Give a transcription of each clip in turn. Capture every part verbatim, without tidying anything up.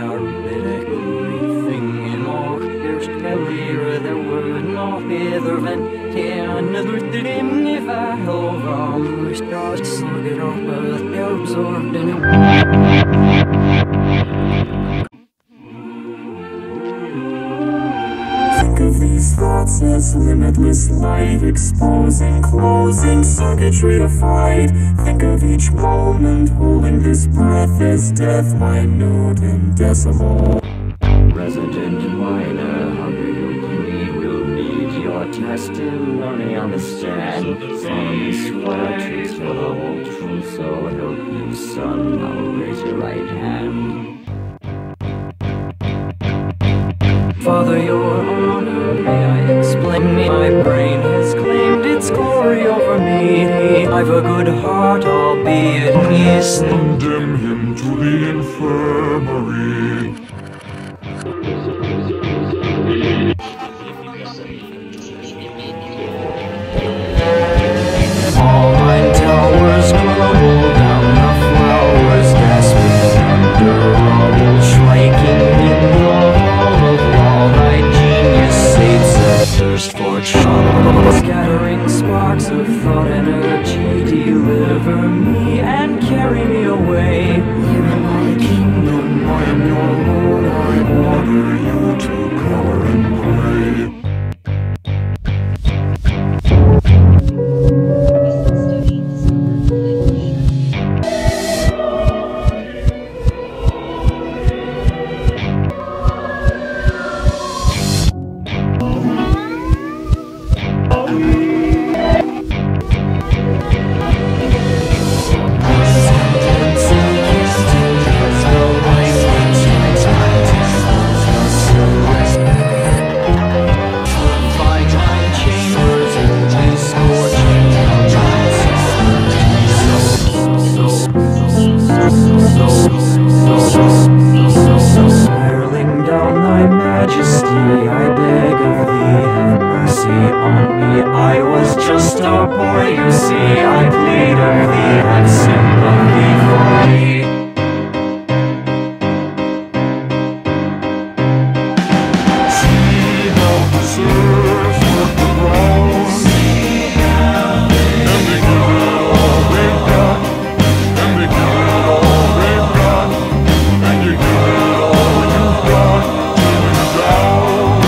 Arabic, everything in all. There's clear, there were no other than another dream. If I hold on, we start to look it up, but they're absorbed in it. Think of these thoughts as limitless light, exposing, closing, circuitry to fight. Think of each moment holding this breath as death, minute and decimal. Resident miner, how do you plead? We'll need your testimony, understand. Solemnly swear to tell the whole truth, so help you, son. Now raise your right hand. Father, your honor, may I explain me? My brain has claimed its glory over me. I've a good heart, albeit yes. Condemn him to the infirmary. All my towers crumble down, the flowers gasping under rubble, striking in the hall of law. Thy genius sates a thirst for trouble, scattering sparks of thought energy. Deliver me and carry me away. Here in my kingdom, I am your lord. I order you to cower and pray. Spiraling down thy majesty, I beg of thee, have mercy on me. I was just a boy, you see. I plead of thee, have sympathy for me. See how the surf hurt the ground, and they give it all they've got, and they give it all they've got, and you give it all you've got, turning down.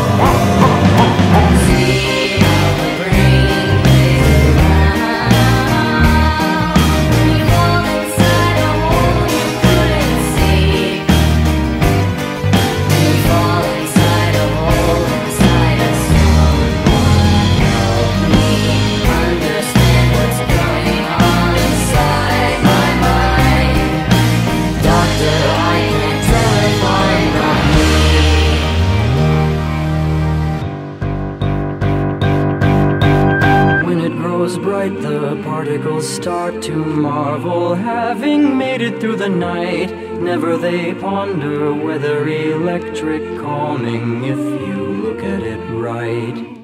See how the brain is around. When you fall inside a hole you couldn't see. When you fall inside a hole inside a someone, help me understand what's going on inside my mind. Doctor, I can't tell if I'm not me. When it grows bright, the particles start to marvel, having made it through the night. Never they ponder whether electric calming, if you look at it right.